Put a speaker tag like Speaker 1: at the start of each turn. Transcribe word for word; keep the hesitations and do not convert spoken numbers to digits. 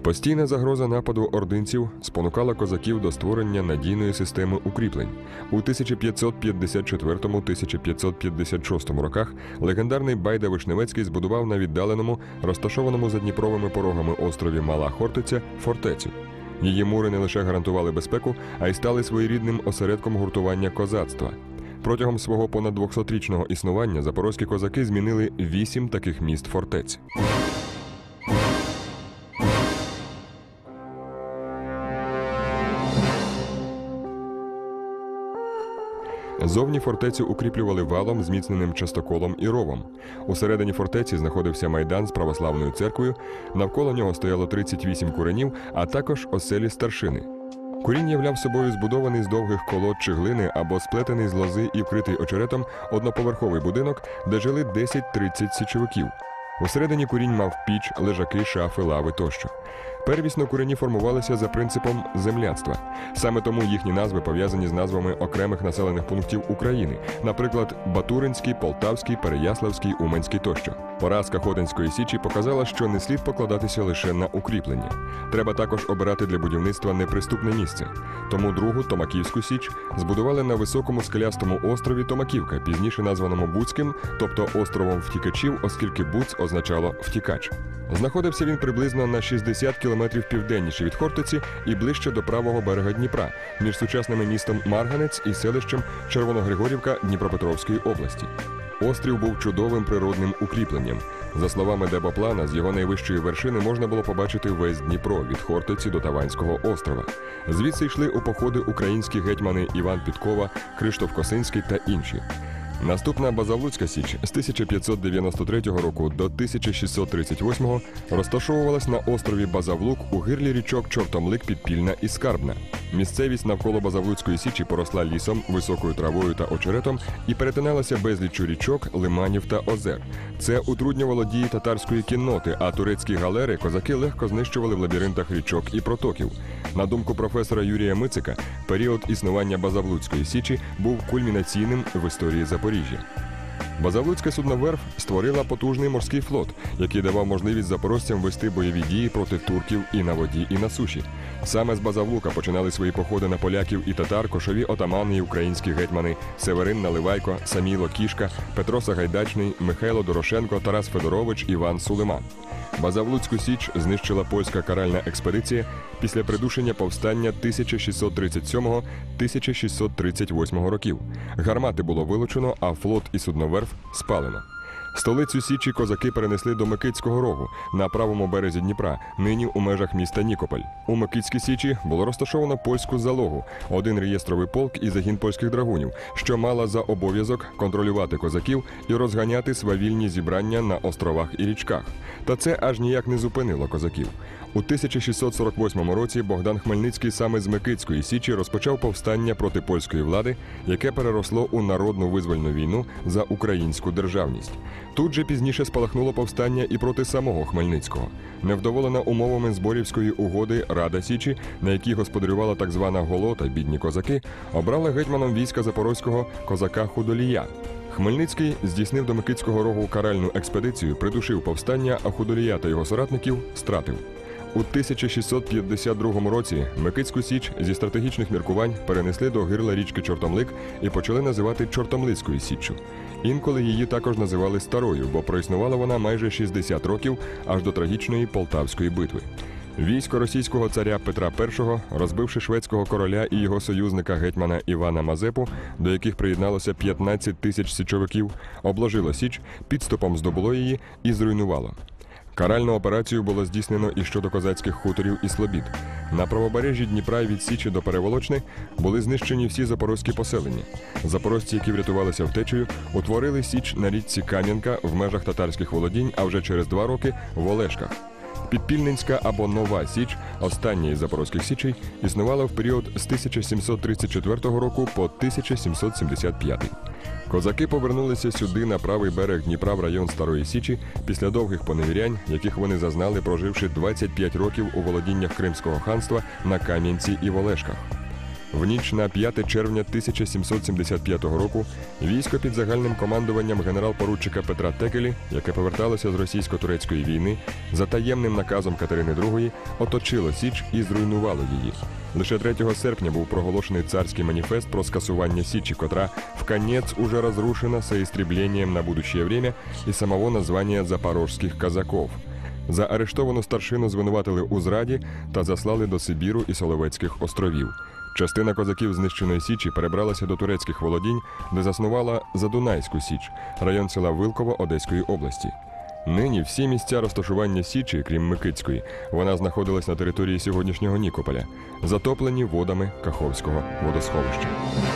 Speaker 1: Постійна загроза нападу ординців спонукала козаків до створення надійної системи укріплень. У тисяча п'ятсот п'ятдесят четвертому - тисяча п'ятсот п'ятдесят шостому роках легендарний Байда-Вишневецький збудував на віддаленому, розташованому за Дніпровими порогами острові Мала Хортиця фортецю. Її мури не лише гарантували безпеку, а й стали своєрідним осередком гуртування козацтва. Протягом свого понад двохсотрічного існування запорозькі козаки змінили вісім таких міст-фортець. Зовні фортецю укріплювали валом, зміцненим частоколом і ровом. Усередині фортеці знаходився майдан з православною церквою, навколо нього стояло тридцять вісім куренів, а також оселі старшини. Курінь являв собою збудований з довгих колод чи глини або сплетений з лози і вкритий очеретом одноповерховий будинок, де жили десять-тридцять січовиків. Усередині курінь мав піч, лежаки, шафи, лави тощо. Первісно курені формувалися за принципом земляцтва. Саме тому їхні назви пов'язані з назвами окремих населених пунктів України, наприклад, Батуринський, Полтавський, Переяславський, Уманський тощо. Поразка Хотинської січі показала, що не слід покладатися лише на укріплення. Треба також обирати для будівництва неприступне місце. Тому другу Томаківську січ збудували на високому скелястому острові Томаківка, пізніше названому Буцьким, тобто островом втікачів, оскільки Буц означало «втікач». Знаходився він приблизно на шістдесят кілометрів південніше від Хортиці і ближче до правого берега Дніпра, між сучасним містом Марганець і селищем Червоногригорівка Дніпропетровської області. Острів був чудовим природним укріпленням. За словами Дебоплана, з його найвищої вершини можна було побачити весь Дніпро від Хортиці до Таванського острова. Звідси йшли у походи українські гетьмани Іван Підкова, Криштоф Косинський та інші. Наступна Базавлуцька січ з тисяча п'ятсот дев'яносто третього року до тисяча шістсот тридцять восьмого розташовувалась на острові Базавлук у гирлі річок Чортомлик, Підпільна і Скарбна. Місцевість навколо Базавлуцької січі поросла лісом, високою травою та очеретом і перетиналася безліччю річок, лиманів та озер. Це утруднювало дії татарської кінноти, а турецькі галери козаки легко знищували в лабіринтах річок і протоків. На думку професора Юрія Мицика, період існування Базавлуцької січі був кульмінаційним в історії Запоріжжя. Базавлуцька судноверф створила потужний морський флот, який давав можливість запорожцям вести бойові дії проти турків і на воді, і на суші. Саме з Базавлука починали свої походи на поляків і татар кошові отамани і українські гетьмани Северин Наливайко, Саміло Кішка, Петро Сагайдачний, Михайло Дорошенко, Тарас Федорович, Іван Сулейман. Базавлуцьку січ знищила польська каральна експедиція після придушення повстання тисяча шістсот тридцять сьомого - тисяча шістсот тридцять восьмого років. Гармати було вилучено, а флот і судноверф спалено. Столицю січі козаки перенесли до Микитського Рогу на правому березі Дніпра, нині у межах міста Нікополь. У Микитській січі було розташовано польську залогу, один реєстровий полк і загін польських драгунів, що мала за обов'язок контролювати козаків і розганяти свавільні зібрання на островах і річках. Та це аж ніяк не зупинило козаків. У тисяча шістсот сорок восьмому році Богдан Хмельницький саме з Микитської січі розпочав повстання проти польської влади, яке переросло у народну визвольну війну за українську державність. Тут же пізніше спалахнуло повстання і проти самого Хмельницького. Невдоволена умовами Зборівської угоди Рада Січі, на якій господарювала так звана Голота, бідні козаки, обрала гетьманом війська Запорозького козака Худолія. Хмельницький здійснив до Микитського Рогу каральну експедицію, придушив повстання, а Худолія та його соратників стратив. У тисяча шістсот п'ятдесят другому році Микитську січ зі стратегічних міркувань перенесли до гирла річки Чортомлик і почали називати Чортомлицькою січчю. Інколи її також називали Старою, бо проіснувала вона майже шістдесят років, аж до трагічної Полтавської битви. Військо російського царя Петра І, розбивши шведського короля і його союзника гетьмана Івана Мазепу, до яких приєдналося п'ятнадцять тисяч січовиків, обложило січ, підступом здобуло її і зруйнувало. Каральну операцію було здійснено і щодо козацьких хуторів і слобід. На правобережжі Дніпра від Січі до Переволочни були знищені всі запорозькі поселення. Запорожці, які врятувалися втечею, утворили січ на річці Кам'янка в межах татарських володінь, а вже через два роки – в Олешках. Підпільненська або Нова Січ, остання із запорозьких січей, існувала в період з тисяча сімсот тридцять четвертого року по тисяча сімсот сімдесят п'ятий. Козаки повернулися сюди на правий берег Дніпра в район Старої Січі після довгих поневірянь, яких вони зазнали, проживши двадцять п'ять років у володіннях Кримського ханства на Кам'янці і в Олешках. В ніч на п'яте червня тисяча сімсот сімдесят п'ятого року військо під загальним командуванням генерал-поручика Петра Текелі, яке поверталося з російсько-турецької війни, за таємним наказом Катерини другої оточило Січ і зруйнувало її. Лише третього серпня був проголошений царський маніфест про скасування Січі, котра в конець уже розрушена соістріблением на будущее время і самого названня запорожських казаков. За арештовану старшину звинуватили у зраді та заслали до Сибіру і Соловецьких островів. Частина козаків знищеної Січі перебралася до турецьких володінь, де заснувала Задунайську Січ, район села Вилково Одеської області. Нині всі місця розташування Січі, крім Микитської, вона знаходилась на території сьогоднішнього Нікополя, затоплені водами Каховського водосховища.